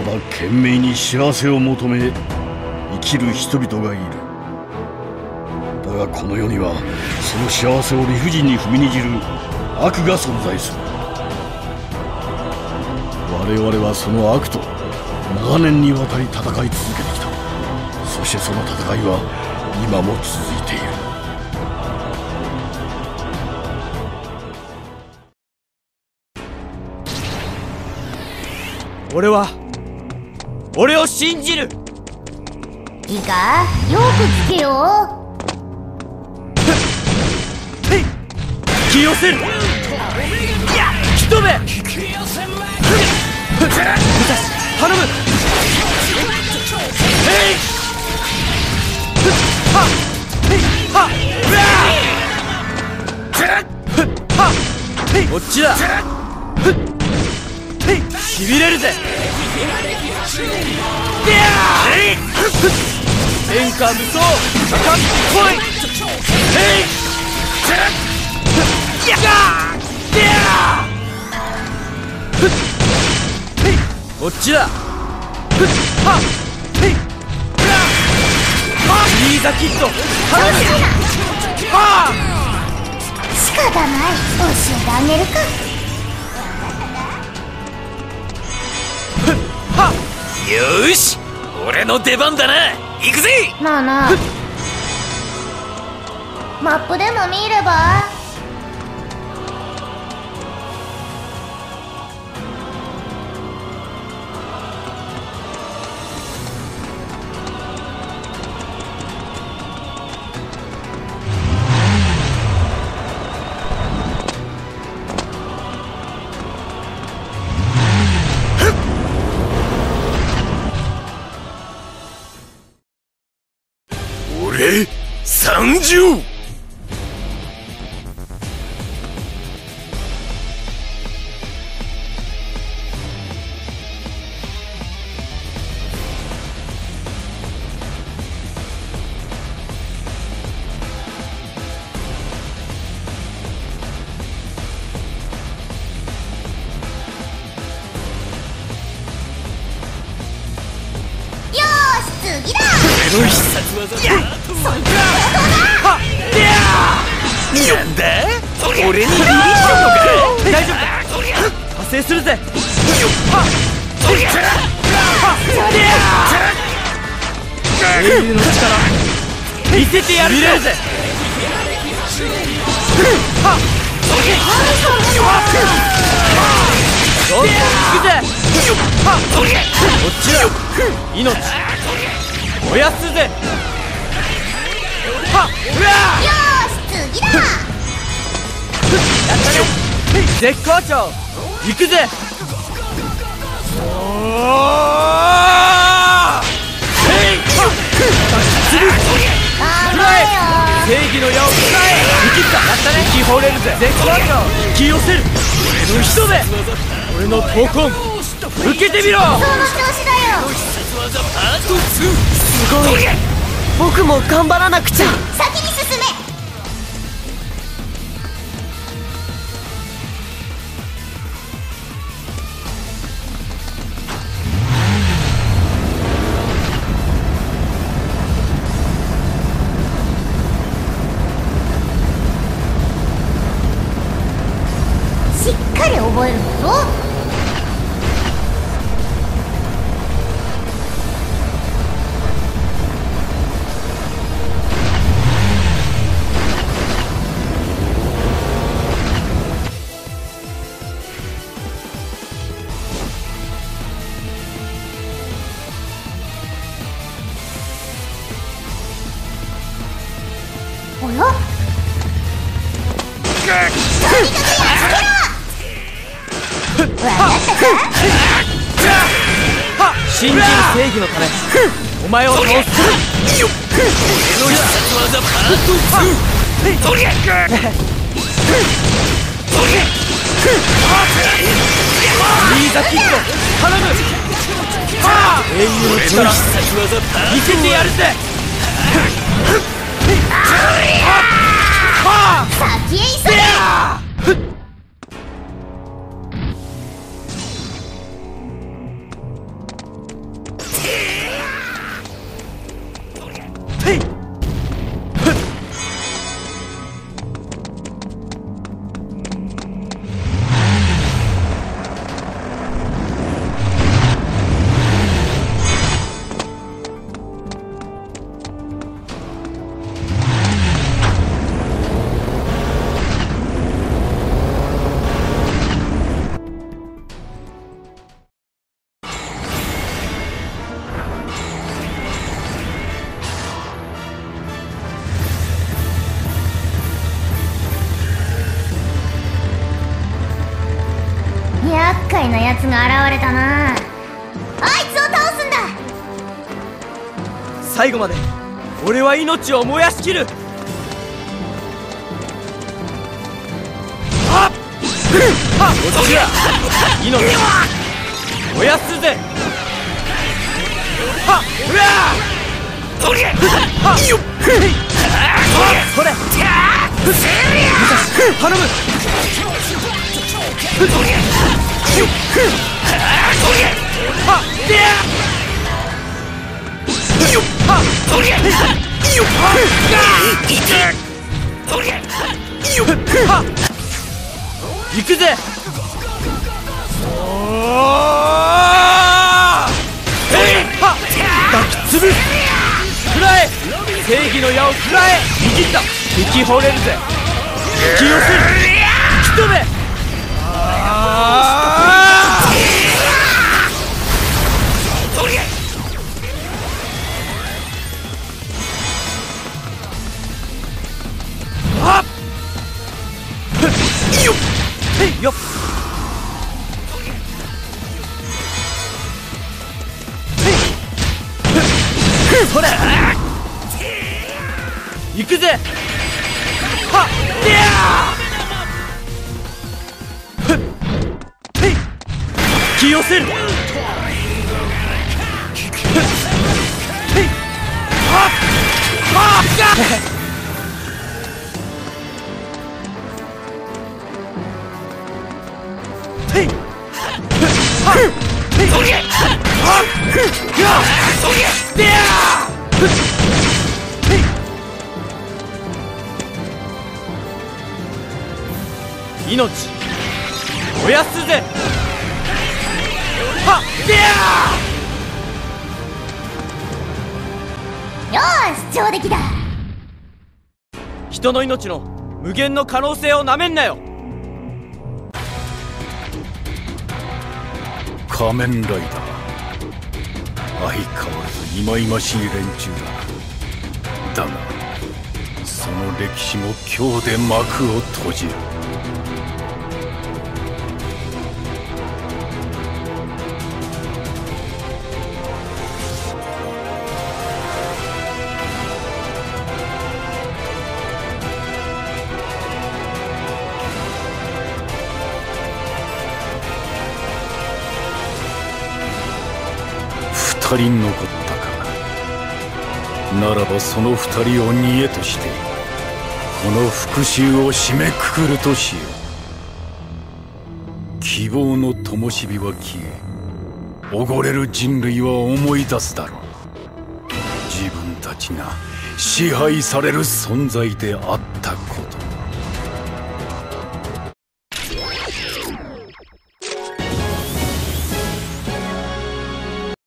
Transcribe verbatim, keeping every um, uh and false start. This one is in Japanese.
ただ懸命に幸せを求め生きる人々がいる。だがこの世にはその幸せを理不尽に踏みにじる悪が存在する。我々はその悪と長年にわたり戦い続けてきた。そしてその戦いは今も続いている。 俺は俺を信じる。 いいか、よく聞けよ。 引き寄せる。いや、引き止め。武蔵、頼む。へい。はっ、へい、はっ、うわー。こっちだ。しびれるぜ。天下無双かっこいい。へい。やっ、こっちだ。はっ、へい、リーザキッド頼む。はあ、 仕方ない、教えてあげるか。 はっ、よーし、俺の出番だな。行くぜ。 なあなあ、マップでも見れば。 俺参上。 次だ。 俺の必殺技。やっ、そんな。はっ、いやー。なんだ？俺にビビってんのか？大丈夫か？派生するぜ。はっ、そりゃ。はっ、いやー。英雄の力見せてやるぜ。はっ、そりゃ。どんどん行くぜ。はっ、そりゃ。こっちだ。命燃やすぜ。はっ、うわー。 よーし、次だ。 やったね。絶好調。行くぜ。おー。へい。する。 頑張食らえ。 れよ。 正義の矢を食らえ。生きった。やったね。引き放れるぜ。絶好調。引き寄せる。俺の人で。俺の闘魂受けてみろ。 その調子だよ。 すごい。僕も頑張らなくちゃ。 先に進め。しっかり覚えるんだぞ。おや？ 信じる正義のためお前を倒す。俺の必殺技パートツー。とりゃくリーザキッド頼む。英雄の力見せてやるぜ。 先へ急げ。 れたな。あいつを倒すんだ。 最後まで俺は命を燃やしきる。はっはっおしら命燃やすぜ。はっうわそれはっよっそれ頼む。はっでやよっはっそれよっはっいけそれよっはっ行くぜ。おーえいはっ抱きつぶす。食らえ正義の矢を食らえ。握った引き惚れるぜ。引き寄せる引き止め。あーはっよっへいよっそれ行くぜ。はっでやーへい引き寄せるへいはっはっがへいはっへいはっでやーへい命燃やすぜ。はっでやよーし上出来だ。 人の命の無限の可能性をなめんなよ。 仮面ライダー相変わらず忌々しい連中だ。だがその歴史も今日で幕を閉じる。二人残ったか。ならばその二人を逃げとしてこの復讐を締めくくるとしよう。希望の灯火は消え、おごれる人類は思い出すだろう。自分たちが支配される存在であった。